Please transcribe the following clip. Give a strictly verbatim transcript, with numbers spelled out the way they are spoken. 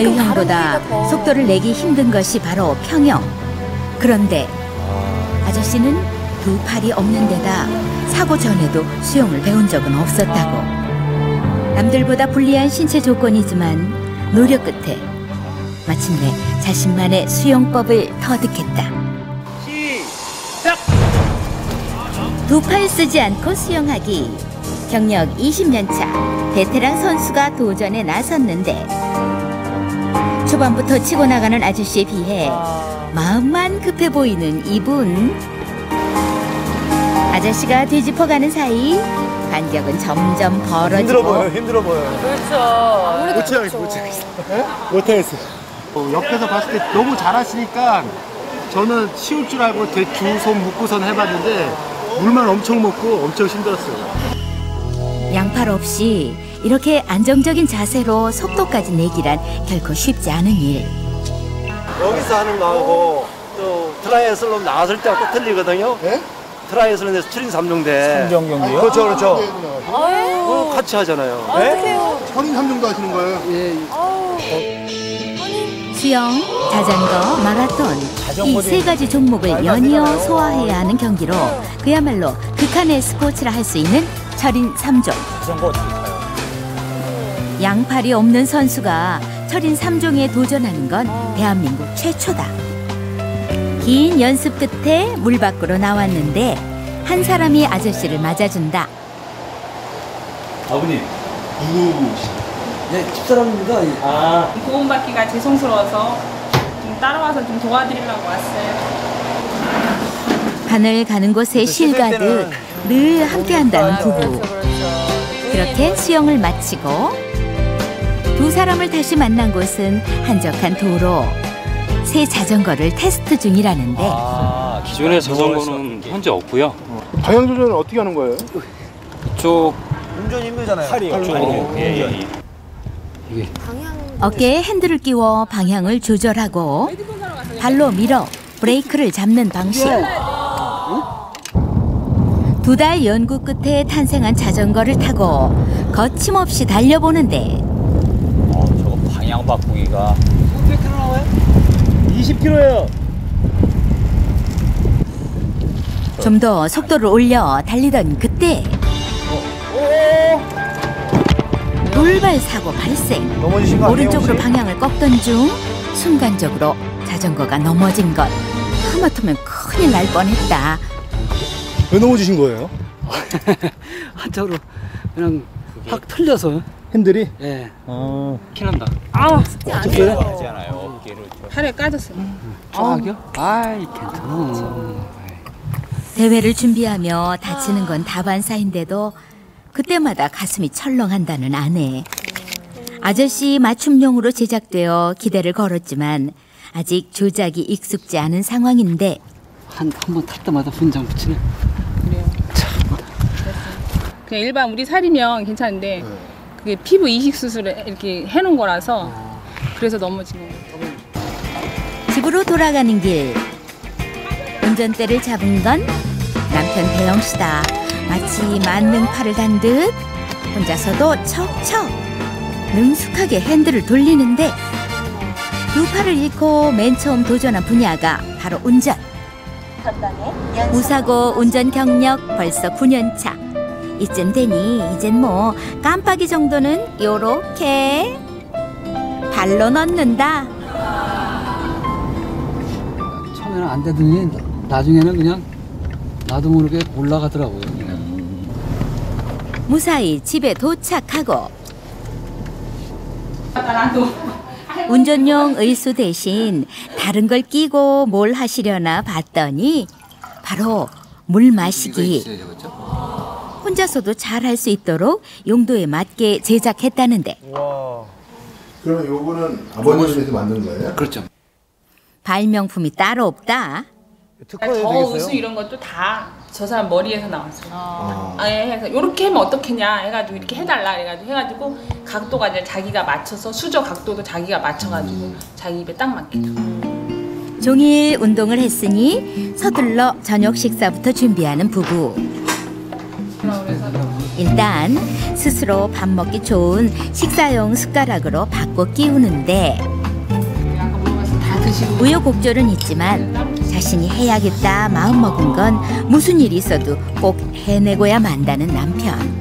자유형보다 속도를 내기 힘든 것이 바로 평형. 그런데 아저씨는 두 팔이 없는 데다 사고 전에도 수영을 배운 적은 없었다고. 남들보다 불리한 신체 조건이지만 노력 끝에 마침내 자신만의 수영법을 터득했다. 시작! 두 팔 쓰지 않고 수영하기. 경력 이십 년 차 베테랑 선수가 도전에 나섰는데 초반부터 치고 나가는 아저씨에 비해 마음만 급해 보이는 이분. 아저씨가 뒤집어가는 사이 간격은 점점 벌어지고. 힘들어 보여요, 힘들어 보여요. 그렇죠. 못 치겠어, 못 치겠어. 못하겠어. 옆에서 봤을 때 너무 잘하시니까 저는 쉬울 줄 알고 두 손 묶고선 해봤는데 물만 엄청 먹고 엄청 힘들었어요. 양팔 없이 이렇게 안정적인 자세로 속도까지 내기란 결코 쉽지 않은 일. 여기서 하는 거하고 또 트라이애슬로 나왔을 때가 또 틀리거든요. 네? 트라이애슬론에서 칠 인 삼 종대. 삼 종 경기요? 그렇죠, 그렇죠. 어, 같이 하잖아요. 네? 삼 인 삼 종도 하시는 거예요? 예. 수영, 자전거, 마라톤 이 세 가지 종목을 연이어 소화해야 하는 경기로 그야말로 극한의 스포츠라 할 수 있는 철인 삼 종. 자전거 어떻게 타요? 양팔이 없는 선수가 철인 삼 종에 도전하는 건 대한민국 최초다. 긴 연습 끝에 물 밖으로 나왔는데 한 사람이 아저씨를 맞아준다. 아버님, 누구시죠? 네, 집사람입니다. 아, 도움받기가 죄송스러워서 좀 따라와서 좀 도와드리려고 왔어요. 하늘 가는 곳에 실 가득 늘 함께한다는 부부. 그렇게 수영을 마치고 두 사람을 다시 만난 곳은 한적한 도로. 새 자전거를 테스트 중이라는데. 아, 기존의 자전거는 현재 없고요. 방향 조절은 어떻게 하는 거예요? 이쪽 운전이 힘들잖아요. 팔이요. 쪽으로 예, 예, 예. 이게 어깨에 핸들을 끼워 방향을 조절하고 발로 밀어 브레이크를 잡는 방식. 두 달 연구 끝에 탄생한 자전거를 타고 거침없이 달려보는데 어, 저거 방향 바꾸기가 몇 킬로 나와요? 이십 킬로예요. 좀 더 속도를 올려 달리던 그때 돌발 사고 발생. 넘어지신 거 아니에요? 오른쪽으로 혹시? 방향을 꺾던 중 순간적으로 자전거가 넘어진 것. 하마터면 큰일 날 뻔했다. 왜 넘어지신 거예요? 한쪽으로 그냥 확 틀려서. 핸들이? 예. 아. 키난다. 아우, 하지 않아요. 어깨를 좀. 팔에 까졌어요. 쫙요? 아이, 괜찮아. 대회를 준비하며 다치는 건 다반사인데도 그때마다 가슴이 철렁한다는 아내. 아저씨 맞춤용으로 제작되어 기대를 걸었지만 아직 조작이 익숙지 않은 상황인데 한, 한 번 탈 때마다 분장 붙이네. 그래요. 그냥 일반 우리 살이면 괜찮은데 그게 피부 이식 수술을 이렇게 해놓은 거라서 그래서 넘어진 거예요. 집으로 돌아가는 길. 운전대를 잡은 건 남편 대영 씨다. 마치 만능팔을 단 듯 혼자서도 척척 능숙하게 핸들을 돌리는데 두 팔을 잃고 맨 처음 도전한 분야가 바로 운전. 무사고 운전 경력 벌써 구 년 차. 이쯤 되니 이젠 뭐 깜빡이 정도는 요렇게 발로 넣는다. 처음에는 안 되더니 나중에는 그냥 나도 모르게 올라가더라고요. 무사히 집에 도착하고 나도 운전용 의수 대신 다른 걸 끼고 뭘 하시려나 봤더니 바로 물 마시기. 혼자서도 잘 할 수 있도록 용도에 맞게 제작했다는데 와. 그러면 요거는 아버님께서 만든 거예요? 그렇죠. 발명품이 따로 없다. 특허해야 저 되겠어요? 의수 이런 것도 다 저 사람 머리에서 나왔어요. 아. 아, 예, 해서 이렇게 하면 어떻겠냐 해가지고 이렇게 해달라 해가지고 해가지고 각도가 이제 자기가 맞춰서 수저 각도도 자기가 맞춰가지고 음. 자기 입에 딱 맞게. 종일 운동을 했으니 서둘러 저녁 식사부터 준비하는 부부. 일단 스스로 밥 먹기 좋은 식사용 숟가락으로 바꿔 끼우는데 식으로. 우여곡절은 있지만 자신이 해야겠다 마음먹은 건 무슨 일이 있어도 꼭 해내고야 만다는 남편.